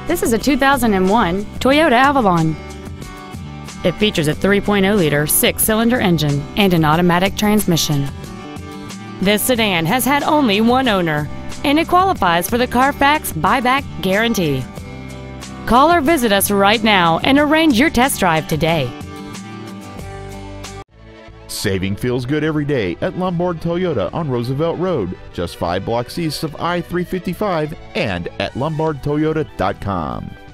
This is a 2001 Toyota Avalon. It features a 3.0-liter six-cylinder engine and an automatic transmission. This sedan has had only one owner, and it qualifies for the Carfax buyback guarantee. Call or visit us right now and arrange your test drive today. Saving feels good every day at Lombard Toyota on Roosevelt Road, just 5 blocks east of I-355, and at lombardtoyota.com.